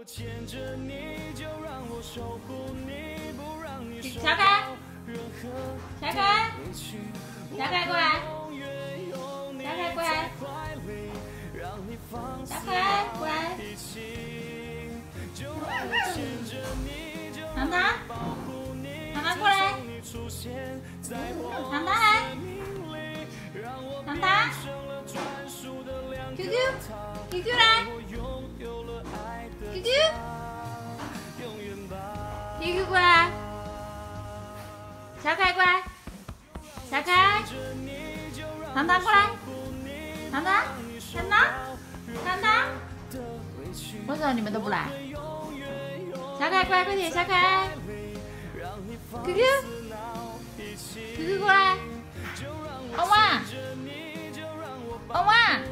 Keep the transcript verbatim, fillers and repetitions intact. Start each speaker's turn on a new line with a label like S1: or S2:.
S1: 小凯，小凯，小凯过来，小凯过来，小凯过来，糖糖，糖糖过来，糖糖来，糖糖 ，Q Q，Q Q 来 ，Q Q，Q Q 过来。 小凯过来，小凯，糖糖过来，糖糖，糖糖，糖糖，为什么你们都不来？小凯过来，快点，小凯 ，Q Q，Q Q 过来，欧哇，欧哇。